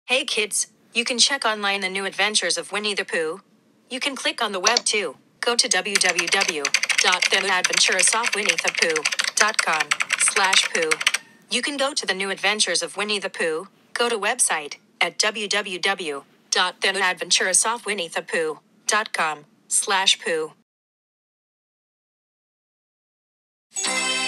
Hey kids, you can check online the new adventures of Winnie the Pooh. You can click on the web too. Go to www.theadventuresoftwinniethepooh.com/pooh. You can go to the new adventures of Winnie the Pooh. Go to website at www.theadventuresoftwinniethepooh.com/pooh.